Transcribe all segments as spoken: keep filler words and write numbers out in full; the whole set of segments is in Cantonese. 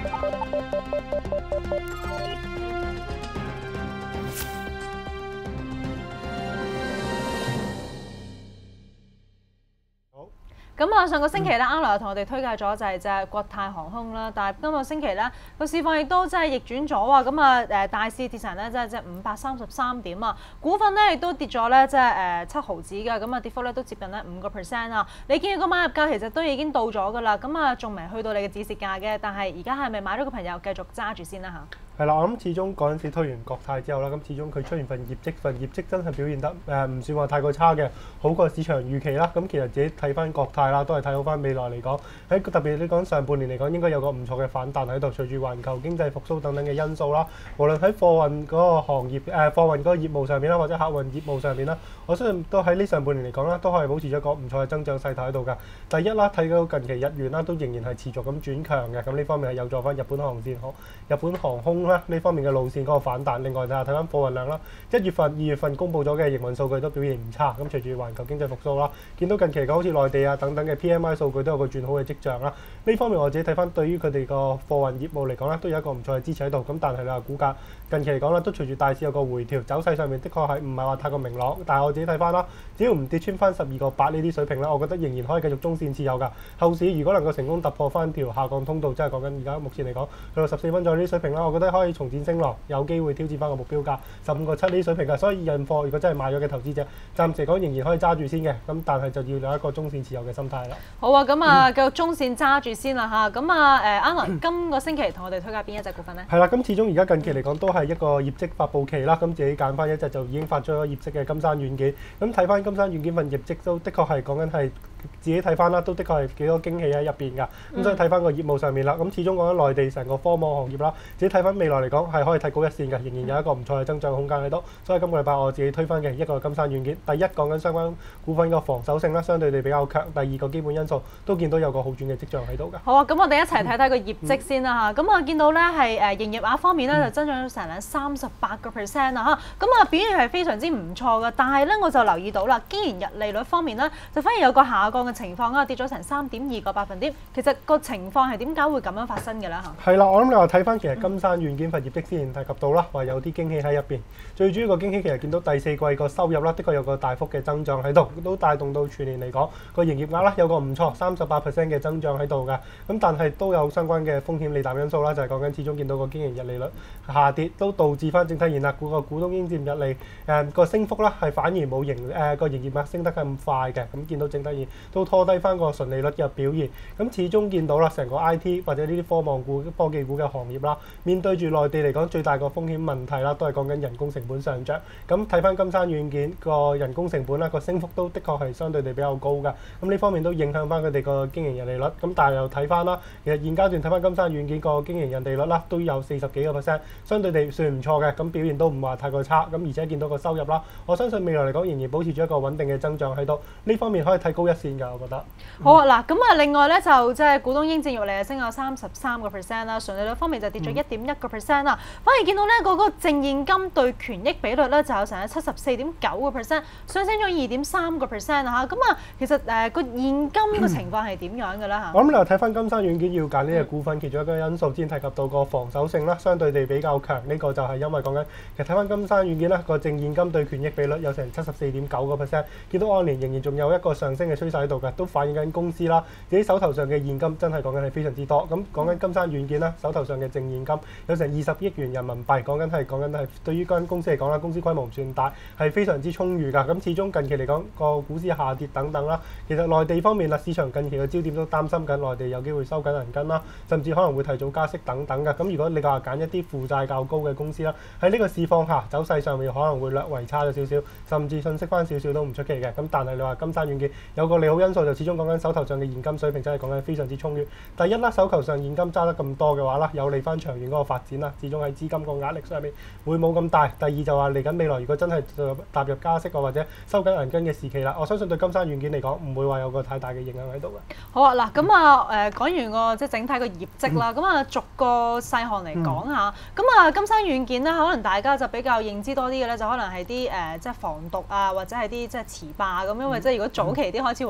咁啊，上個星期咧，啱來同我哋推介咗就係隻國泰航空啦，但係今個星期咧個市況亦都真係逆轉咗啊！咁啊誒大市跌成咧即係即係五百三十三點啊，股份咧亦都跌咗咧即係誒七毫子嘅，咁啊跌幅咧都接近咧五個 percent 啊！你見個買入價其實都已經到咗㗎啦，咁啊仲未去到你嘅指示價嘅，但係而家係咪買咗個朋友繼續揸住先啦嚇？ 係啦，我諗始終嗰陣時推完國泰之後啦，咁始終佢出現份業績，份業績真係表現得誒唔、呃、算話太過差嘅，好過市場預期啦。咁其實自己睇翻國泰啦，都係睇好翻未來嚟講，喺特別你講上半年嚟講，應該有個唔錯嘅反彈喺度。隨住環球經濟復甦等等嘅因素啦，無論喺貨運嗰個行業誒、呃、貨運嗰個業務上面啦，或者客運業務上面啦，我相信都喺呢上半年嚟講啦，都可以保持咗一個唔錯嘅增長勢頭喺度㗎。第一啦，睇到近期日元啦，都仍然係持續咁轉強嘅，咁呢方面係有助翻日本航線、日本航空啦呢方面嘅路線嗰個反彈。另外就係睇翻貨運量啦，一月份、二月份公佈咗嘅營運數據都表現唔差。咁隨住環球經濟復甦啦，見到近期嘅好似內地啊等等嘅 P M I 數據都有個轉好嘅跡象啦。呢方面我自己睇翻，對於佢哋個貨運業務嚟講咧，都有一個唔錯嘅支持喺度。咁但係你話股價近期嚟講咧，都隨住大市有個回調，走勢上面的確係唔係話太過明朗。但係我自己睇翻啦，只要唔跌穿翻十二個八呢啲水平咧，我覺得仍然可以繼續中線持有㗎。後市如果能夠成功突破翻條下降通道，即係講緊而家目前嚟講去到十四蚊左右呢啲水平啦，我覺得可以重展升浪，有機會挑戰翻個目標價十五個七呢啲水平㗎。所以現貨如果真係買咗嘅投資者，暫時嚟講仍然可以揸住先嘅。咁但係就要有一個中線持有嘅心態啦。 好啊，咁啊繼續中線揸住先啦嚇。咁啊誒 Alan 今個星期同我哋推介邊一隻股份咧？係啦，咁始終而家近期嚟講都係一個業績發布期啦。咁自己揀翻一隻就已經發咗業績嘅金山軟件。咁睇翻金山軟件份業績都的確係講緊係。自己睇翻啦，都的確係幾多驚喜喺入邊㗎。咁、嗯、所以睇翻個業務上面啦，咁始終講緊內地成個科網行業啦，自己睇翻未來嚟講係可以睇高一線嘅，仍然有一個唔錯嘅增長空間喺度。所以今個禮拜我自己推翻嘅一個金山軟件，第一講緊相關股份個防守性啦，相對地比較強；第二個基本因素都見到有個好轉嘅跡象喺度㗎。 好啊，咁我哋一齊睇睇個業績先啦嚇。咁、嗯、我見到咧係誒營業額方面咧、嗯、就增長咗成兩三十八個 percent 啊嚇。咁啊表現係非常之唔錯㗎，但係咧我就留意到啦，既然日利率方面咧就反而有個下降嘅情況啊。跌咗成三點二個百分點，其實個情況係點解會咁樣發生嘅咧嚇？ 係啦，我諗你話睇翻其實金山軟件份業績之前提及到啦，話有啲驚喜喺入邊。最主要個驚喜其實見到第四季個收入啦，的確有個大幅嘅增長喺度，都帶動到全年嚟講個營業額啦有個唔錯三十八 percent 嘅增長喺度㗎。咁但係都有相關嘅風險利淡因素啦，就係講緊始終見到個經營溢利率下跌，都導致翻整體現額股個股東應佔溢利誒個升幅啦係反而冇營誒個營業額升得咁快嘅。咁見到整體現都拖低翻個純利率嘅表現，咁始終見到啦，成個 I T 或者呢啲科網股、科技股嘅行業啦，面對住內地嚟講最大個風險問題啦，都係講緊人工成本上漲。咁睇翻金山軟件個人工成本啦，個升幅都的確係相對地比較高㗎。咁呢方面都影響翻佢哋個經營溢利率。咁但係又睇翻啦，其實現階段睇翻金山軟件個經營溢利率啦，都有四十幾個 percent，相對地算唔錯嘅。咁表現都唔話太過差。咁而且見到個收入啦，我相信未來嚟講仍然保持住一個穩定嘅增長喺度。呢方面可以睇高一線㗎，我覺得。 好啊，嗱，咁啊，另外咧就即係股東應佔溢利係升咗三十三個 percent 啦，純利率方面就跌咗一點一個 percent 啦。反而見到咧個嗰個淨現金對權益比率咧就有成七十四點九個 percent，上升咗二點三個 percent 啊嚇。咁啊，其實誒個現金嘅情況係點樣嘅咧嚇？ 我諗你話睇翻金山軟件要揀呢隻股份，其中一個因素之前提及到個防守性啦，相對地比較強。呢、這個就係因為講緊其實睇翻金山軟件啦，個淨現金對權益比率有成七十四點九個 percent，見到按年仍然仲有一個上升嘅趨勢喺度嘅，都反映緊公司啦自己手頭上嘅現金真係講緊係非常之多。咁講緊金山軟件啦，手頭上嘅淨現金有成二十億元人民幣，講緊係講緊係對於間公司嚟講啦，公司規模唔算大，係非常之充裕㗎。咁始終近期嚟講個股市下跌等等啦，其實內地方面啦，市場近期嘅焦點都擔心緊內地有機會收緊銀根啦，甚至可能會提早加息等等㗎。咁如果你話揀一啲負債較高嘅公司啦，喺呢個市況下走勢上面可能會略為差咗少少，甚至遜色翻少少都唔出奇嘅。咁但係你話金山軟件有個利好因素，就始終講緊手頭上嘅現金水平真係講緊非常之充裕。第一啦，手頭上現金揸得咁多嘅話啦，有利翻長遠嗰個發展啦。始終喺資金個壓力上面會冇咁大。第二就話嚟緊未來如果真係踏入加息啊或者收緊銀根嘅時期啦，我相信對金山軟件嚟講唔會話有個太大嘅影響喺度嘅。 好啊，嗱咁啊誒講完個即係整體個業績啦，咁啊、嗯、逐個細項嚟講下。咁啊、嗯、金山軟件咧，可能大家就比較認知多啲嘅咧，就可能係啲誒即係防毒啊，或者係啲即係磁霸咁。因為即係如果早期啲開始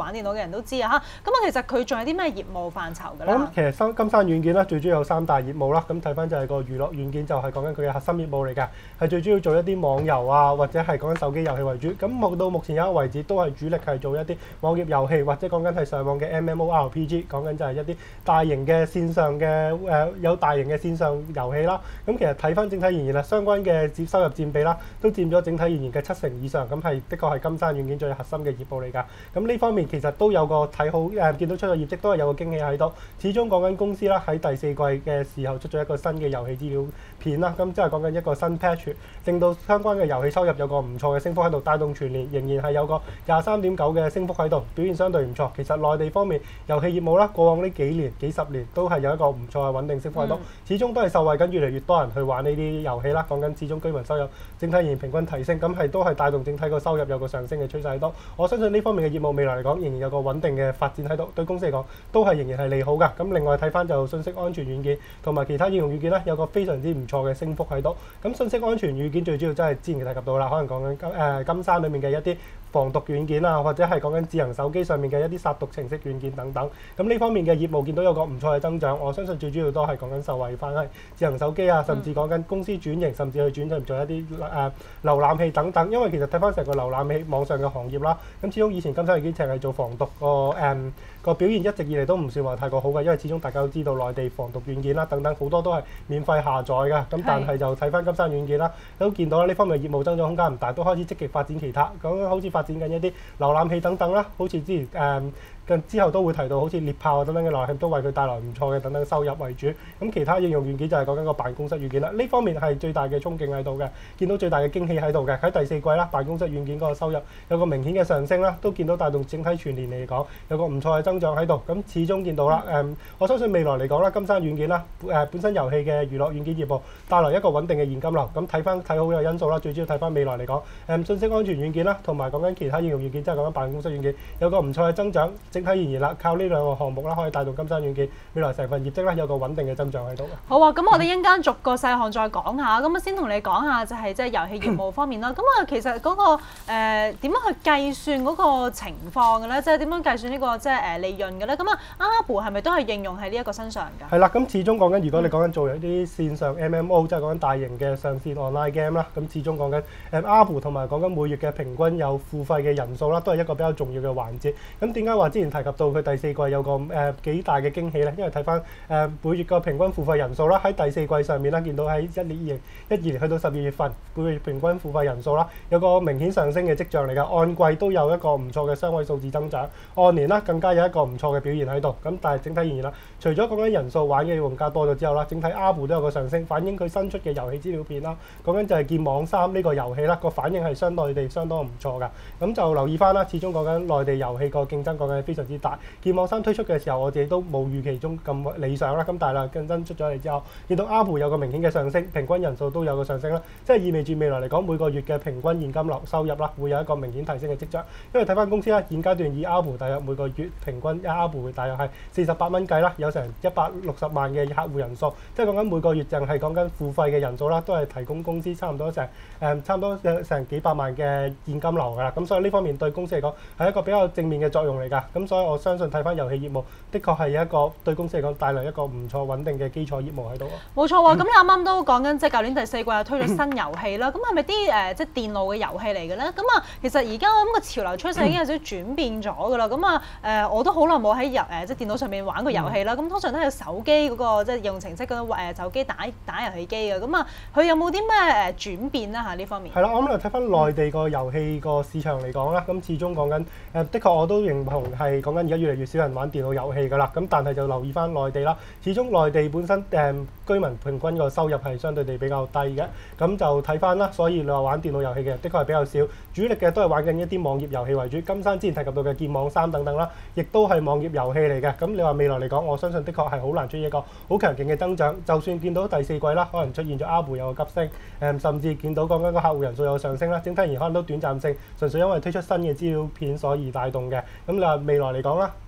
玩電腦嘅人都知啊嚇。咁啊，其實佢仲有啲咩業務範疇㗎咧？ 咁其實金金山軟件咧最主要有三大業務啦。咁睇翻就係個娛樂軟件就係講緊佢嘅核心業務嚟㗎，係最主要做一啲網遊啊或者係講緊手機遊戲為主。咁目到目前有一個為止都係主力係做一啲網頁遊戲或者講緊係上網嘅 M M O R P G， 講緊就係一啲大型嘅線上嘅誒、呃、有大型嘅線上遊戲啦。咁其實睇翻整體而言啦，相關嘅收入佔比啦都佔咗整體而言嘅七成以上。咁係的確係金山軟件最核心嘅業務嚟㗎。咁呢方面其實都有個睇好誒、呃，見到出咗業績都係有個驚喜喺度。始終講緊公司啦喺第四季嘅時候出咗一個新嘅遊戲資料片啦，咁即係講緊一個新 patch， 令到相關嘅遊戲收入有個唔錯嘅升幅喺度，帶動全年仍然係有個廿三點九嘅升幅喺度，表現相對唔錯。其實內地方面遊戲業務啦，過往呢幾年幾十年都係有一個唔錯嘅穩定升幅喺度，嗯、始終都係受惠緊越嚟越多人去玩呢啲遊戲啦。講緊始終居民收入整體而言平均提升，咁係都係帶動整體個收入有個上升嘅趨勢喺度。我相信呢方面嘅業務未來嚟講仍然有個穩定嘅發展喺度，對公司嚟講都係仍然係利好㗎。咁另外睇翻就信息安全軟件同埋其他應用軟件咧，有個非常之唔錯嘅升幅喺度。咁信息安全軟件最主要真係之前提及到啦，可能講緊金誒金山裡面嘅一啲防毒軟件啊，或者係講緊智能手機上面嘅一啲殺毒程式軟件等等。咁呢方面嘅業務見到有個唔錯嘅增長，我相信最主要都係講緊受惠翻係智能手機啊，甚至講緊公司轉型，甚至去轉型做一啲誒、呃、瀏覽器等等。因為其實睇翻成個瀏覽器網上嘅行業啦，咁始終以前金山軟件淨係做防毒個誒。嗯個表現一直以嚟都唔算話太過好嘅，因為始終大家都知道內地防毒軟件啦等等好多都係免費下載㗎，咁但係就睇翻金山軟件啦，都見到啦呢方面嘅業務增長空間唔大，都開始積極發展其他，咁好似發展緊一啲瀏覽器等等啦，好似之前誒。嗯之後都會提到好似獵豹等等嘅內涵都為佢帶來唔錯嘅等等收入為主。咁其他應用軟件就係講緊個辦公室軟件啦。呢方面係最大嘅憧憬喺度嘅，見到最大嘅驚喜喺度嘅。喺第四季啦，辦公室軟件嗰個收入有個明顯嘅上升啦，都見到帶動整體全年嚟講有個唔錯嘅增長喺度。咁始終見到啦，誒、嗯，我相信未來嚟講啦，金山軟件啦，誒、呃、本身遊戲嘅娛樂軟件業務帶來一個穩定嘅現金流。咁睇翻睇好嘅因素啦，最主要睇翻未來嚟講，誒、嗯、信息安全軟件啦，同埋講緊其他應用軟件，即係講緊辦公室軟件有個唔錯嘅增長。整體而言啦，靠呢兩個項目啦，可以帶動金山軟件未來成份業績咧有個穩定嘅增長喺度。 好啊，咁我哋一陣間逐個細項再講下。咁啊，先同你講下就係即係遊戲業務方面啦。咁啊，其實嗰、那個誒點、呃、樣去計算嗰個情況嘅咧？即係點樣計算呢、這個即係誒利潤嘅咧？咁啊，阿布係咪都係應用喺呢一個身上㗎？係啦，咁始終講緊，如果你講緊做一啲線上 M M O，、嗯、即係講緊大型嘅上線 online game 啦，咁始終講緊誒阿布同埋講緊每月嘅平均有付費嘅人數啦，都係一個比較重要嘅環節。咁點解話之前提及到佢第四季有個誒、呃、幾大嘅驚喜咧？因為睇翻誒每月個平均付費人數啦，喺第四季上面啦，見到喺一年二零一二年去到十二月份，每月平均付費人數啦，有個明顯上升嘅跡象嚟㗎。按季都有一個唔錯嘅雙位數字增長，按年啦更加有一個唔錯嘅表現喺度。咁但係整體而言啦，除咗講緊人數玩嘅用家多咗之後啦，整體 A R P U 都有個上升，反映佢新出嘅遊戲資料片啦。講緊就係劍網三呢個遊戲啦，個反應係相對地相當唔錯㗎。咁就留意翻啦，始終講緊內地遊戲個競爭講緊係非常之大。劍網三推出嘅時候，我自己都冇預期中咁理想啦。咁但係啦，競爭出咗嚟之後，見到 A R P U 有個明顯嘅上升，平均人數都有個上升啦，即係意味住未來嚟講每個月嘅平均現金流收入啦，會有一個明顯提升嘅跡象。因為睇翻公司啦，現階段以 A R P U 大約每個月平均 A R P U 會大約係四十八蚊計啦，有成一百六十萬嘅客戶人數，即係講緊每個月淨係講緊付費嘅人數啦，都係提供公司差唔多成誒、嗯、差唔多成幾百萬嘅現金流㗎啦。咁所以呢方面對公司嚟講係一個比較正面嘅作用嚟㗎。咁所以我相信睇翻遊戲業務，的確係一個對公司嚟講帶來一個唔錯穩定嘅基礎業務喺度。冇錯喎，咁、嗯、你啱啱都講緊即係舊年第四季又推咗新遊戲啦。咁係咪啲誒即係電腦嘅遊戲嚟嘅咧？咁啊，其實而家我諗個潮流趨勢已經有少少轉變咗㗎啦。咁啊誒，我都好耐冇喺遊誒即係電腦上面玩過遊戲啦。咁、嗯、通常都係手機嗰、那個即係應用程式嗰種誒手機打打遊戲機嘅。咁啊，佢有冇啲咩誒轉變啦嚇呢方面？係啦，我諗嚟睇翻內地個遊戲個市場嚟講啦，咁始終講緊誒，的確我都認同係講緊而家越嚟越少人玩電腦遊戲㗎啦。咁但係就留意翻內地啦，始終內地本身誒、嗯、居民平均個收入係相對地比較低嘅。咁就睇翻啦，所以你話玩電腦遊戲嘅人的確係比較少，主力嘅都係玩緊一啲網頁遊戲為主。金山之前提及到嘅劍網三等等啦，亦都係網頁遊戲嚟嘅。咁你話未來嚟講，我相信的確係好難出現一個好強勁嘅增長。就算見到第四季啦，可能出現咗 A R P U 有個急升，誒、嗯、甚至見到講緊個客戶人數有上升啦，整體而言可能都短暫性，純粹因為推出新嘅資料片所而帶動嘅。咁你話未來嚟講啦，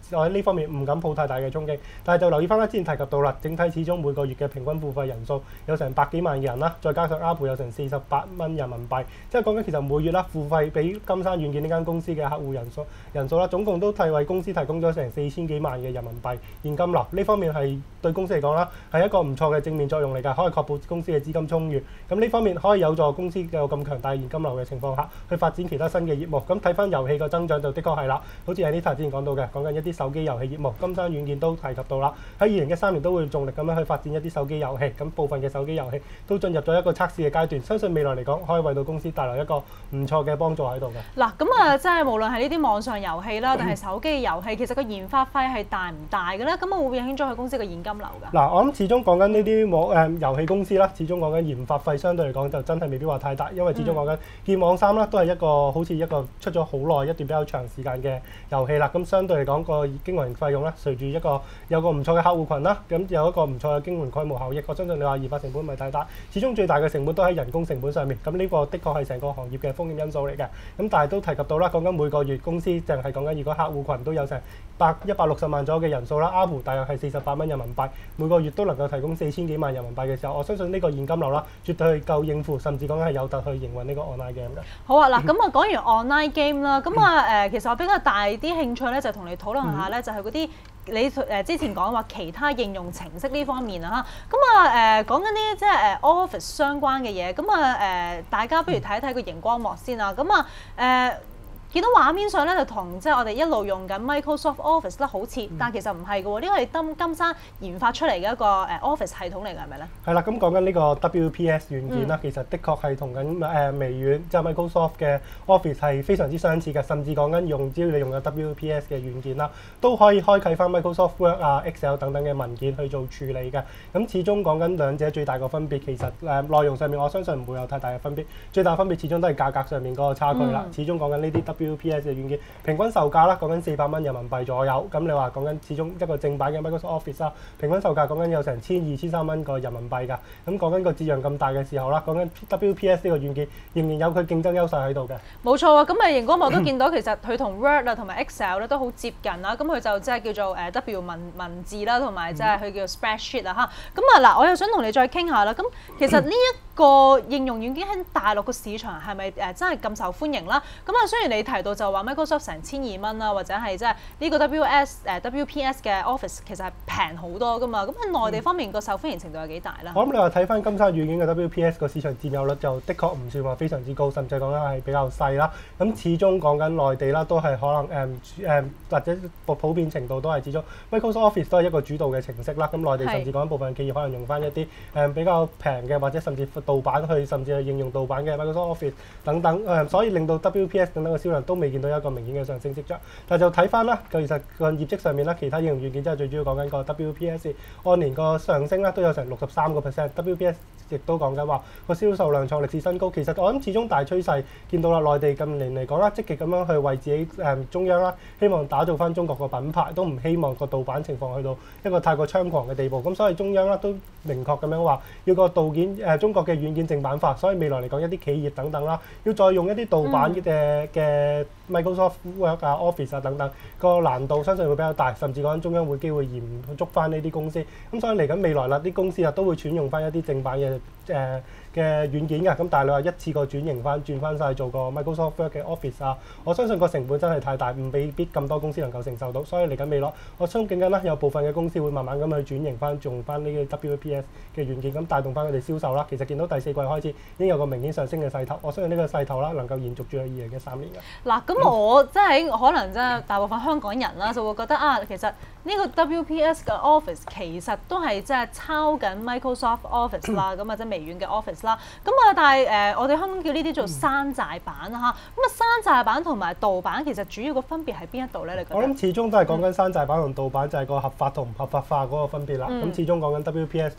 我喺呢方面唔敢抱太大嘅衝擊。但係就留意翻啦，之前提及到啦，整體始終每個月嘅平均付費人數有成百幾萬嘅人啦，再加上 A R P U 有成四十八蚊人民幣，即係講緊其實每月啦付費俾金山軟件呢間公司嘅客戶人數人數啦，總共都替為公司提供咗成四千幾萬嘅人民幣現金流。呢方面係對公司嚟講啦，係一個唔錯嘅正面作用嚟㗎，可以確保公司嘅資金充裕。咁呢方面可以有助公司有咁強大現金流嘅情況下，去發展其他新嘅業務。咁睇翻遊戲個增長就的確係啦，好似 Anita 之前講到嘅，講緊一啲手機遊戲業務，金山軟件都提及到啦。喺二零一三年都會盡力咁樣去發展一啲手機遊戲，咁部分嘅手機遊戲都進入咗一個測試嘅階段，相信未來嚟講可以為到公司帶來一個唔錯嘅幫助喺度嘅。 嗱，咁啊，即係無論係呢啲網上遊戲啦，定係手機遊戲，其實個研發費係大唔大嘅咧？咁啊，會唔會影響咗佢公司嘅現金流㗎？ 嗱，我諗始終講緊呢啲網誒遊戲公司啦，始終講緊研發費相對嚟講就真係未必話太大，因為始終講緊劍網三啦，都係一個好似一個出咗好耐一段比較長時間嘅遊戲啦。咁相對嚟講個經營費用咧，隨住一個有個唔錯嘅客戶群啦，咁有一個唔錯嘅經營規模效益，我相信你話研發成本唔係太大，始終最大嘅成本都喺人工成本上面。咁呢個的確係成個行業嘅風險因素嚟嘅。咁但係都提及到啦，講緊每個月公司淨係講緊如果客戶群都有成百一百六十萬左右嘅人數啦 ，A R P U 大約係四十八蚊人民幣，每個月都能夠提供四千幾萬人民幣嘅時候，我相信呢個現金流啦，絕對係夠應付，甚至講緊係有得去營運呢個 online game 嘅。 好啊，嗱，咁啊講完 online game 啦，咁啊誒，其實我比較大啲興趣咧，就同你討論下咧，就係嗰啲你誒之前講話其他應用程式呢方面啊嚇，咁啊誒講緊啲即係誒 Office 相關嘅嘢，咁啊誒大家不如睇一睇個熒光幕先啊，咁啊誒。見到畫面上咧就同即係我哋一路用緊 Microsoft Office 啦，好似，嗯、但其實唔係嘅喎，呢個係金金山研發出嚟嘅一個誒 Office 系統嚟嘅，係咪咧？係啦，咁講緊呢個 W P S 軟件啦，嗯、其實的確係同緊誒微軟即係 Microsoft 嘅 Office 係非常之相似嘅，甚至講緊用只要你用咗 W P S 嘅軟件啦，都可以開啟翻 Microsoft Word 啊、Excel 等等嘅文件去做處理嘅。咁始終講緊兩者最大個分別，其實誒內容上面我相信唔會有太大嘅分別，最大分別始終都係價格上面嗰個差距啦。嗯、始終講緊呢啲 W P S 嘅軟件平均售價啦，講緊四百蚊人民幣左右。咁你話講緊始終一個正版嘅 Microsoft Office 啦，平均售價講緊有成千二千三蚊個人民幣㗎。咁講緊個質量咁大嘅時候啦，講緊 W P S 呢個軟件仍然有佢競爭優勢喺度嘅。冇錯啊，咁啊熒光幕都見到其實佢同 Word 啊同埋 Excel 咧都好接近啦。咁佢就即係叫做誒 W 文文字啦，同埋即係佢叫 Spreadsheet 啊嚇。咁啊嗱，我又想同你再傾下啦。咁其實呢一個應用軟件喺大陸個市場係咪誒真係咁受歡迎啦？咁啊雖然你提到就話 Microsoft 成千二蚊啦，或者係即係呢個 W S 誒 W P S 嘅 Office 其實係平好多噶嘛。咁喺內地方面個受歡迎程度有幾大咧？我諗你話睇翻金山軟件嘅 W P S 個市場佔有率就的確唔算話非常之高，甚至講緊係比較細啦。咁始終講緊內地啦，都係可能誒誒、呃、或者普普遍程度都係始終 Microsoft Office 都係一個主導嘅程式啦。咁內地甚至講緊部分企業可能用翻一啲誒、呃、比較平嘅，或者甚至盜版去，甚至係應用盜版嘅 Microsoft Office 等等誒、呃，所以令到 W P S 等等嘅銷量都未見到一個明顯嘅上升跡象。但係就睇翻啦，其實個業績上面啦，其他應用軟件真係最主要講緊個 W P S 按年個上升啦，都有成六十三個 percent。W P S 亦都講緊話個銷售量創歷史新高。其實我諗始終大趨勢見到啦，內地近年嚟講啦，積極咁樣去為自己誒、呃、中央啦，希望打造翻中國個品牌，都唔希望個盜版情況去到一個太過猖狂嘅地步。咁所以中央啦都明確咁樣話，要個盜件誒、呃、中國嘅軟件正版化。所以未來嚟講，一啲企業等等啦，要再用一啲盜版嘅嘅 Microsoft Word 啊、Office 啊等等，個難度相信會比較大，甚至講緊中央會機會嚴捉翻呢啲公司。咁所以嚟緊未來啦，啲公司啊都會轉用翻一啲正版嘅誒嘅軟件㗎。咁但係你話一次過轉型翻轉翻晒做個 Microsoft Word 嘅 Office 啊，我相信個成本真係太大，唔未必咁多公司能夠承受到。所以嚟緊未來，我相信緊啦，有部分嘅公司會慢慢咁去轉型翻，用翻呢個 W P S 嘅軟件，咁帶動翻佢哋銷售啦。其實見到第四季開始已經有個明顯上升嘅勢頭，我相信呢個勢頭啦能夠延續住去二零一三年嘅。嗱，咁我即係可能即係大部分香港人啦，就會覺得啊，其實呢個 W P S 嘅 Office 其實都係即係抄緊 Microsoft Office 啦，咁啊即係微軟嘅 Office 啦。咁啊，但係誒、呃，我哋香港叫呢啲做山寨版啊嚇。咁啊，山寨版同埋盜版其實主要個分別喺邊一度咧？你覺得？我諗始終都係講緊山寨版同盜版就係個合法同唔合法化嗰個分別啦。咁、嗯、始終講緊 W P S 都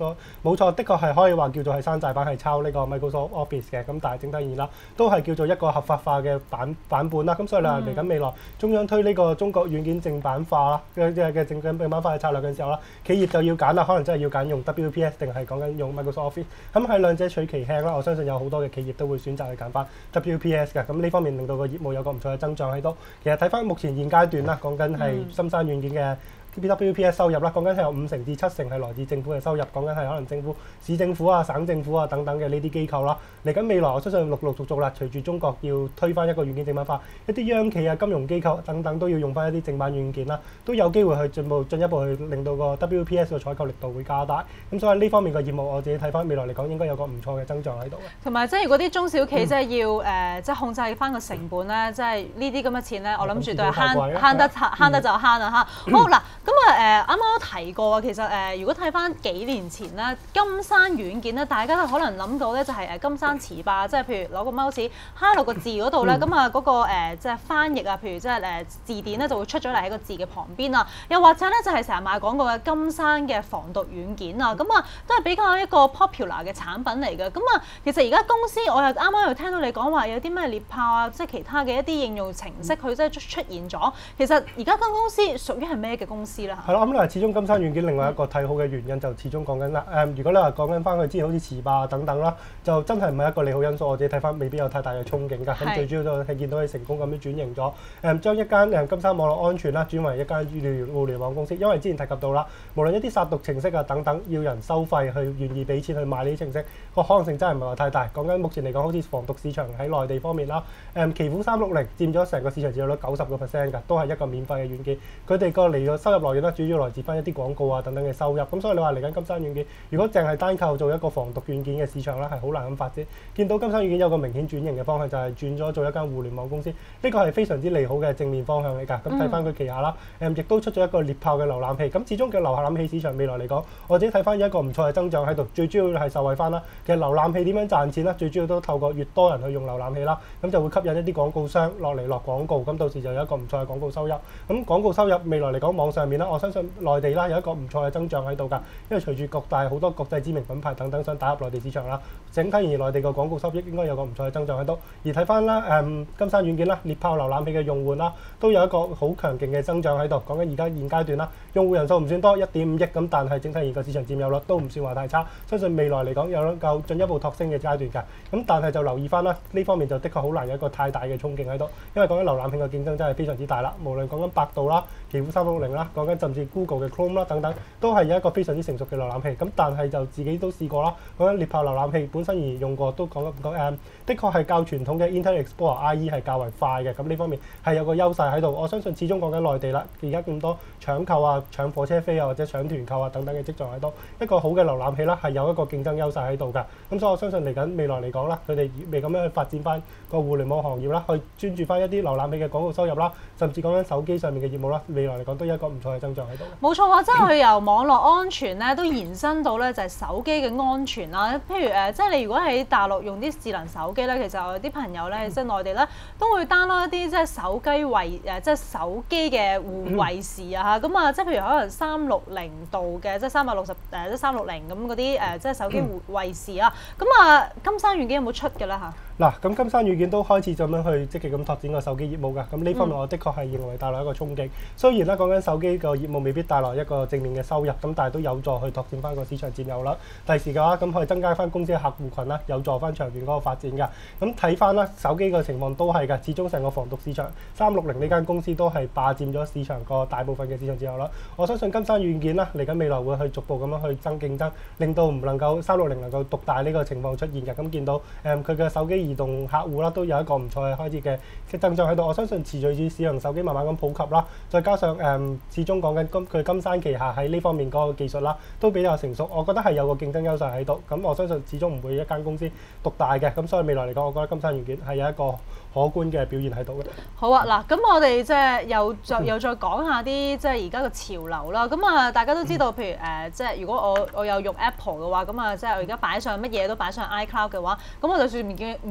所冇錯，的確係可以話叫做係山寨版係抄呢個 Microsoft Office 嘅，咁但係整體而言啦，都係叫做一個合法化嘅版版本啦。咁所以你話嚟緊未來中央推呢個中國軟件正版化啦嘅嘅正正版化嘅策略嘅時候啦，企業就要揀啦，可能真係要揀用 W P S 定係講緊用 Microsoft Office。咁喺兩者取其輕啦，我相信有好多嘅企業都會選擇去揀翻 W P S 嘅。咁呢方面令到個業務有個唔錯嘅增長喺度。其實睇翻目前現階段啦，講緊係深山軟件嘅 W P S 收入啦，講緊係有五成至七成係來自政府嘅收入，講緊係可能政府、市政府啊、省政府啊等等嘅呢啲機構啦。嚟緊未來，我相信陸陸續續啦，隨住中國要推翻一個軟件正版化，一啲央企啊、金融機構等等都要用翻一啲正版軟件啦，都有機會去進步進一步去令到個 W P S 嘅採購力度會加大。咁所以呢方面嘅業務，我自己睇翻未來嚟講，應該有個唔錯嘅增長喺度嘅。 同埋即係如果啲中小企即係要誒、呃、即係控制翻個成本咧，即係呢啲咁嘅錢咧，我諗住都係慳慳得慳得就慳啦嚇。好嗱，咁啊誒啱啱都提過啊，其實誒、呃、如果睇翻幾年前咧，金山軟件咧，大家都可能諗到咧就係誒金山詞霸，即係譬如攞個 mouse 揩落個字嗰度咧，咁啊嗰個、呃、即係翻譯啊，譬如即係誒字典咧就會出咗嚟喺個字嘅旁邊啊，又或者咧就係成日賣廣告嘅金山嘅防毒軟件啊，咁啊都係比較一個 popular 嘅產品嚟嘅。咁啊其實而家公司我又啱啱又聽到你講話有啲咩獵豹啊，即係其他嘅一啲應用程式佢即係出現咗。其實而家間公司屬於係咩嘅公司咧？ 係咯，咁嗱，始終金山軟件另外一個睇好嘅原因就始終講緊啦。誒，如果你話講緊翻佢之前好似詞霸等等啦，就真係唔係一個利好因素。我自己睇翻未必有太大嘅憧憬㗎。咁最主要都係見到佢成功咁樣轉型咗，誒將一間誒金山網絡安全啦轉為一間互聯網公司。因為之前提及到啦，無論一啲殺毒程式啊等等，要人收費去願意俾錢去買呢啲程式，個可能性真係唔係話太大。講緊目前嚟講，好似防毒市場喺內地方面啦，誒奇虎三六零佔咗成個市場佔有率九十個 percent 㗎，都係一個免費嘅軟件。佢哋個嚟嘅收入來源咧，主要來自翻一啲廣告啊等等嘅收入。咁所以你話嚟緊金山軟件，如果淨係單靠做一個防毒軟件嘅市場咧，係好難咁發展。見到金山軟件有個明顯轉型嘅方向，就係轉咗做一間互聯網公司，呢個係非常之利好嘅正面方向嚟㗎。咁睇翻佢旗下啦，誒亦都出咗一個獵豹嘅瀏覽器。咁始終嘅瀏覽器市場未來嚟講，我自己睇翻有一個唔錯嘅增長喺度。最主要係受惠翻啦，其實瀏覽器點樣賺錢啦？最主要都透過越多人去用瀏覽器啦，咁就會吸引一啲廣告商落嚟落廣告，咁到時就有一個唔錯嘅廣告收入。咁廣告收入未來嚟講，網上面啦，我相信內地啦有一個唔錯嘅增長喺度㗎，因為隨住各大好多國際知名品牌等等想打入內地市場啦，整體而言內地個廣告收益應該有個唔錯嘅增長喺度。而睇翻啦誒金山軟件啦，獵豹瀏覽器嘅用戶啦，都有一個好強勁嘅增長喺度。講緊而家現階段啦，用戶人數唔算多，一點五億咁，但係整體而個市場佔有率都唔算話太差，相信未來嚟講有能夠進一步拓升嘅階段㗎。咁但係就留意翻啦，呢方面就的確好難有一個太大嘅衝勁喺度，因為講緊瀏覽器嘅競爭真係非常之大啦。無論講緊百度啦、奇虎三六零啦，講緊甚至 Google 嘅 Chrome 啦等等，都係有一個非常之成熟嘅瀏覽器。咁但係就自己都試過啦，講緊獵豹瀏覽器本身而用過都講講誒，的確係較傳統嘅 Internet Explorer I E 係較為快嘅。咁呢方面係有個優勢喺度。我相信始終講緊內地啦，而家咁多搶購啊、搶火車飛啊或者搶團購啊等等嘅跡象喺度，一個好嘅瀏覽器啦係有一個競爭優勢喺度㗎。咁所以我相信嚟緊未來嚟講啦，佢哋未咁樣去發展翻個互聯網行業啦，去專注翻一啲瀏覽器嘅廣告收入啦，甚至講緊手機上面嘅業務啦，未來嚟講都有一個唔錯嘅增長喺度。 冇錯啊，即係佢由網絡安全咧都延伸到咧就係手機嘅安全啦。譬如誒，即係你如果喺大陸用啲智能手機咧，其實我有啲朋友咧，即係內地咧都會 download 一啲即係手機衛誒，即係手機嘅護衛士啊嚇。咁啊，即係譬如可能三六零度嘅，即係三百六十誒，即係三六零咁嗰啲誒，即係手機護衛士啊。咁啊，金山軟件有冇出嘅咧嚇？ 嗱，咁金山軟件都開始咁樣去積極咁拓展個手機業務㗎。咁呢方面我的確係認為帶來一個衝擊。雖然咧講緊手機個業務未必帶來一個正面嘅收入，咁但係都有助去拓展翻個市場佔有率。第時嘅話，咁可以增加翻公司嘅客戶群啦，有助翻長遠嗰個發展㗎。咁睇翻啦，手機個情況都係㗎。始終成個防毒市場，三六零呢間公司都係霸佔咗市場個大部分嘅市場佔有率。我相信金山軟件啦，嚟緊未來會去逐步咁樣去增競爭，令到唔能夠三六零能夠獨大呢個情況出現嘅。咁見到誒佢嘅手機移動客戶啦，都有一個唔錯嘅開始嘅嘅增長喺度。我相信持續住市場手機慢慢咁普及啦，再加上誒、嗯、始終講緊金佢金山旗下喺呢方面嗰個技術啦，都比較成熟。我覺得係有個競爭優勢喺度。咁我相信始終唔會一間公司獨大嘅。咁所以未來嚟講，我覺得金山軟件係有一個可觀嘅表現喺度嘅。 好啊，嗱，咁我哋即係又再又再講下啲即係而家嘅潮流啦。咁啊，大家都知道，譬如誒、呃，即係如果我我有用 Apple 嘅話，咁啊，即係我而家擺上乜嘢都擺上 iCloud 嘅話，咁我就算唔見唔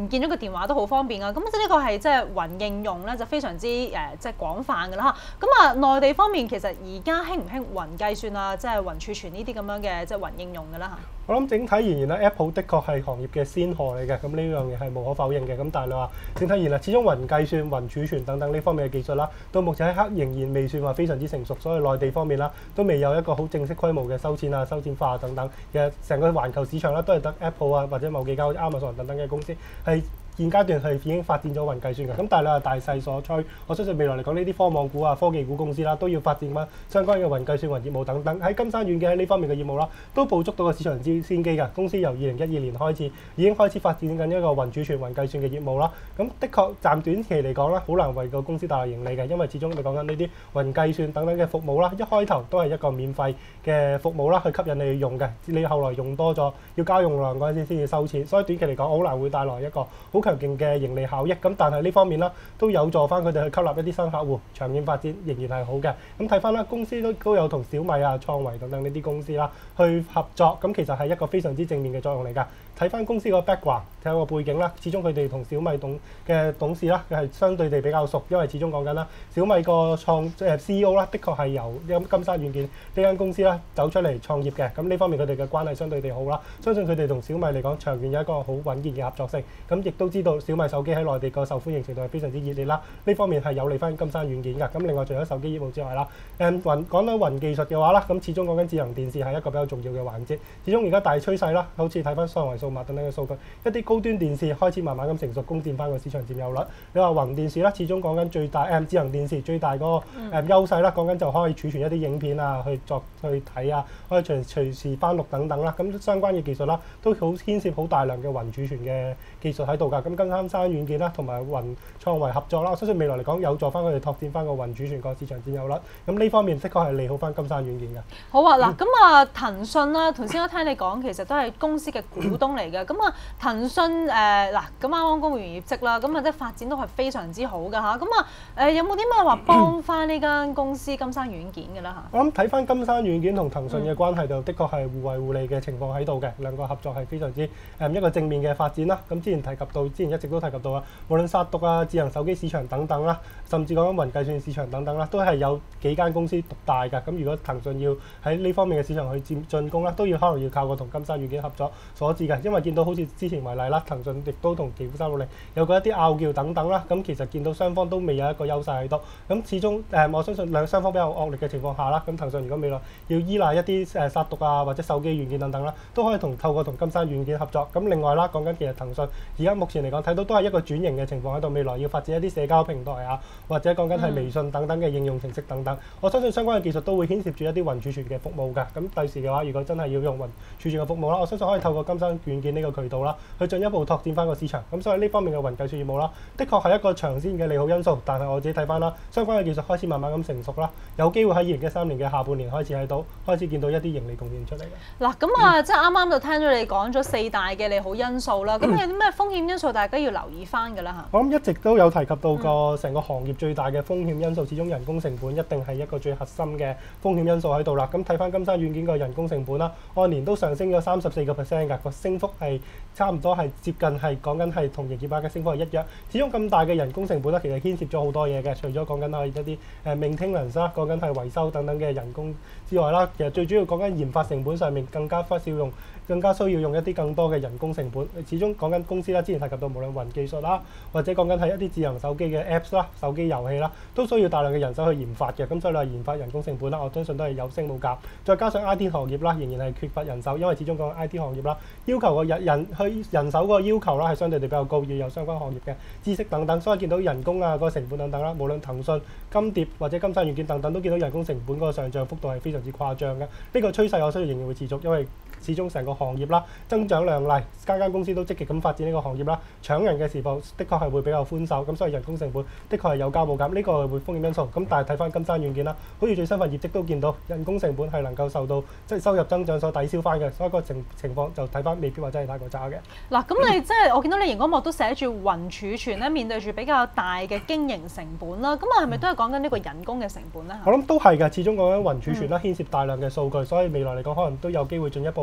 唔見咗個電話都好方便啊！咁即係呢個係即係雲應用咧，就非常之誒、呃、即係廣泛㗎啦嚇。咁啊，內地方面其實而家興唔興雲計算啊，即係雲儲存呢啲咁樣嘅即係雲應用㗎啦嚇。 我諗整體而言咧 ，Apple 的確係行業嘅先河嚟嘅，咁呢樣嘢係無可否認嘅。咁但係你話整體而言啦，始終雲計算、雲儲存等等呢方面嘅技術啦，到目前一刻仍然未算話非常之成熟，所以內地方面啦都未有一個好正式規模嘅收錢啊、收錢化等等。其實成個環球市場啦都係得 Apple 啊或者某幾間 Amazon 等等嘅公司係現階段係已經發展咗雲計算嘅，咁但係你話大勢所趨，我相信未來嚟講呢啲科網股啊、科技股公司啦，都要發展翻相關嘅雲計算、雲業務等等。喺金山軟件喺呢方面嘅業務啦，都捕捉到個市場之先機㗎。公司由二零一二年開始已經開始發展緊一個雲儲存、雲計算嘅業務啦。咁的確暫短期嚟講咧，好難為個公司帶來盈利嘅，因為始終你講緊呢啲雲計算等等嘅服務啦，一開頭都係一個免費嘅服務啦，去吸引你用嘅。你後來用多咗，要交用量嗰陣時先至收錢，所以短期嚟講好難會帶來一個好強勁嘅盈利效益，咁但係呢方面啦，都有助翻佢哋去吸納一啲新客戶，長遠發展仍然係好嘅。咁睇翻啦，公司都都有同小米啊、創維等等呢啲公司啦去合作，咁其實係一個非常之正面嘅作用嚟㗎。睇翻公司個 background，睇下個背景啦，始終佢哋同小米董嘅董事啦，係相對地比較熟，因為始終講緊啦，小米個創即係 C E O 啦，的確係由金山軟件呢間公司啦走出嚟創業嘅，咁呢方面佢哋嘅關係相對地好啦，相信佢哋同小米嚟講長遠有一個好穩健嘅合作性，咁亦都知道小米手機喺內地個受歡迎程度係非常之熱烈啦，呢方面係有利翻金山軟件㗎。咁另外除咗手機業務之外啦，誒雲講到雲技術嘅話啦，咁始終講緊智能電視係一個比較重要嘅環節。始終而家大趨勢啦，好似睇翻雙維數碼等等嘅數據，一啲高端電視開始慢慢咁成熟，攻佔翻個市場佔有率。你話雲電視啦，始終講緊最大誒智能電視最大嗰個誒優勢啦，講緊就可以儲存一啲影片啊，去作去睇啊，可以隨隨時翻錄等等啦。咁相關嘅技術啦，都好牽涉好大量嘅雲儲存嘅技術喺度㗎。咁金山山軟件啦，同埋雲創維合作啦，我相信未來嚟講有助翻佢哋拓展翻個雲儲存個市場佔有率。咁呢方面的確係利好翻金山軟件嘅。 好啊，嗱咁啊，騰訊啦，頭先我聽你講，其實都係公司嘅股東嚟嘅。咁啊，騰訊誒嗱，咁啱啱公布完業績啦，咁啊即係發展都係非常之好㗎嚇。咁啊誒，有冇啲咩話幫翻呢間公司金山軟件嘅啦嚇？ 我諗睇翻金山軟件同騰訊嘅關係就的確係互惠互利嘅情況喺度嘅，兩個合作係非常之誒一個正面嘅發展啦。咁之前提及到，之前一直都提及到啊，無論殺毒啊、智能手機市場等等啦，甚至講緊雲計算市場等等啦，都係有幾間公司獨大㗎。咁如果騰訊要喺呢方面嘅市場去佔進攻啦，都要可能要靠個同金山軟件合作所致嘅。因為見到好似之前為例啦，騰訊亦都同奇虎三六零有過一啲拗撬等等啦。咁其實見到雙方都未有一個優勢喺度。咁始終誒、呃，我相信兩雙方比較惡劣嘅情況下啦，咁騰訊如果未來要依賴一啲誒殺毒啊或者手機軟件等等啦，都可以同透過同金山軟件合作。咁另外啦，講緊其實騰訊而家目前嚟講睇到都係一個轉型嘅情況喺度，未來要發展一啲社交平台啊，或者講緊係微信等等嘅應用程式等等。我相信相關嘅技術都會牽涉住一啲雲儲存嘅服務㗎。咁第時嘅話，如果真係要用雲儲存嘅服務啦，我相信可以透過金山軟件呢個渠道啦，去進一步拓展翻個市場。咁所以呢方面嘅雲計算業務啦，的確係一個長線嘅利好因素。但係我自己睇翻啦，相關嘅技術開始慢慢咁成熟啦，有機會喺二零一三年嘅下半年開始喺度開始見到一啲盈利貢獻出嚟嘅。 嗱咁啊，即係啱啱就聽咗你講咗四大嘅利好因素啦。咁有啲咩風險因素大家要留意翻㗎啦嚇？ 我諗一直都有提及到個成個行業最大嘅風險因素，始終人工成本一定係一個最核心嘅風險因素喺度啦。咁睇翻金山軟件個人工成本啦，按年都上升咗三十四個 percent 㗎，個升幅係差唔多係接近係講緊係同營業額嘅升幅係一樣。始終咁大嘅人工成本咧，其實牽涉咗好多嘢嘅，除咗講緊係一啲誒 maintenance 啦，講緊係維修等等嘅人工之外啦，其實最主要講緊研發成本上面更加忽少用。更加需要用一啲更多嘅人工成本。始終講緊公司啦，之前提及到無論雲技術啦，或者講緊係一啲智能手機嘅 Apps 啦、手機遊戲啦，都需要大量嘅人手去研發嘅。咁所以你話研發人工成本啦，我相信都係有升冇減。再加上 I T 行業啦，仍然係缺乏人手，因為始終講 I T 行業啦，要求個人人去人手嗰個要求啦，係相對地比較高，要有相關行業嘅知識等等。所以見到人工啊、嗰個成本等等啦，無論騰訊、金蝶或者金山軟件等等，都見到人工成本嗰個上漲幅度係非常之誇張嘅。呢、這個趨勢我相信仍然會持續，因為始終成個行業啦增長亮麗，間間公司都積極咁發展呢個行業啦，搶人嘅時候的確係會比較寬鬆，咁所以人工成本的確係有加冇減，呢、這個係會風險因素。咁但係睇翻金山軟件啦，好似最新份業績都見到人工成本係能夠受到即係收入增長所抵消翻嘅，所以個情情況就睇翻未必話真係太過差嘅。 嗱，咁你即係我見到你熒光幕都寫住雲儲存咧，面對住比較大嘅經營成本啦，咁啊係咪都係講緊呢個人工嘅成本咧？ 我諗都係㗎，始終講緊雲儲存啦，牽涉大量嘅數據，所以未來嚟講可能都有機會進一步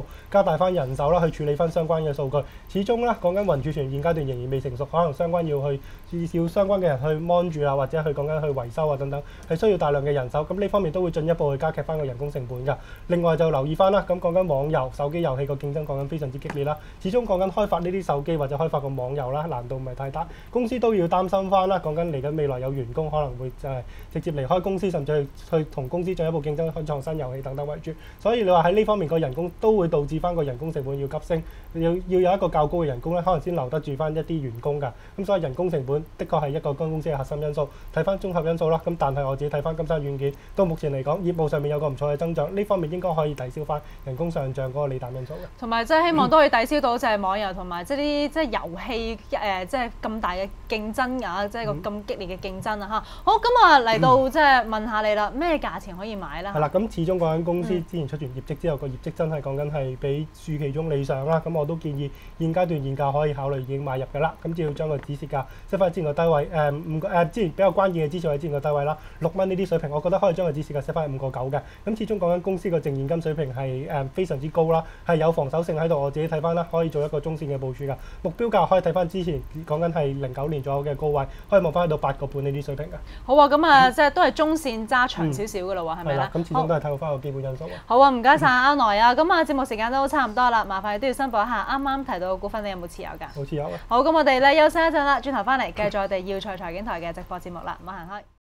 加大翻人手啦，去處理翻相關嘅數據。始終咧講緊雲儲存現階段仍然未成熟，可能相關要去至少相關嘅人去 mon 住啊，或者去講緊去維修啊等等，係需要大量嘅人手。咁呢方面都會進一步去加劇翻個人工成本㗎。另外就留意翻啦，咁講緊網遊、手機遊戲個競爭講緊非常之激烈啦。始終講緊開發呢啲手機或者開發個網遊啦，難度唔係太大，公司都要擔心翻啦。講緊嚟緊未來有員工可能會就係直接離開公司，甚至去去同公司進一步競爭去創新遊戲等等為主。所以你話喺呢方面個人工都會導致翻個人工成本要急升，要要有一個較高嘅人工咧，可能先留得住翻一啲員工㗎。咁所以人工成本的確係一個間公司嘅核心因素。睇翻綜合因素啦，咁但係我自己睇翻金山軟件，到目前嚟講業務上面有個唔錯嘅增長，呢方面應該可以抵消翻人工上漲嗰個利淡因素嘅。 同埋即係希望都可以抵消到就係網遊同埋即係啲即係遊戲誒即係咁大嘅競爭啊，即係個咁激烈嘅競爭啊嚇。好，咁啊嚟到即係問下你啦，咩價錢可以買咧？ 係啦，咁始終嗰間公司之前出完業績之後，個業績真係講緊係比預期中理想啦。咁我都建議現階段現價可以考慮已經買入㗎啦。咁只要將個止蝕價即係翻之前個低位誒五個誒之前比較關鍵嘅支持位之前個低位啦，六蚊呢啲水平，我覺得可以將個止蝕價 set 翻五個九嘅。咁始終講緊公司個淨現金水平係誒非常之高啦，係有防守性喺度。我自己睇翻啦，可以做一個中線嘅部署㗎。目標價可以睇翻之前講緊係零九年左右嘅高位，可以望翻去到八個半呢啲水平㗎。 好啊，咁啊、嗯、即係都係中線揸長少少㗎啦喎，係咪咧？ 咁始終都係睇好翻個基本因素。 好啊，唔該晒阿來啊，咁啊節目時間都差唔多啦，麻煩你都要申報一下，啱啱提到嘅股份你有冇持有㗎？ 冇持有啊。 好，咁我哋咧休息一陣啦，轉頭翻嚟繼續我哋耀才財經台嘅直播節目啦，唔好行開。